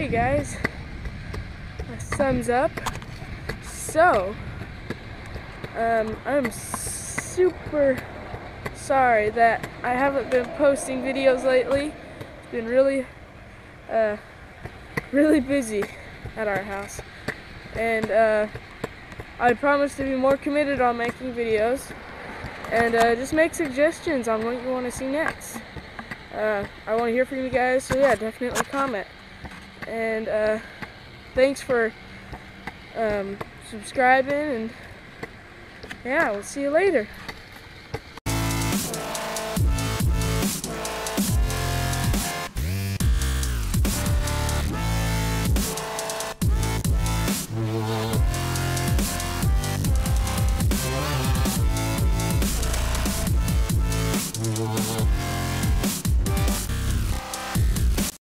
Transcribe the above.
Hey guys, a thumbs up. So, I'm super sorry that I haven't been posting videos lately. It's been really busy at our house, and I promise to be more committed on making videos and just make suggestions on what you want to see next. I want to hear from you guys, so yeah, definitely comment. And thanks for subscribing, and yeah, we'll see you later.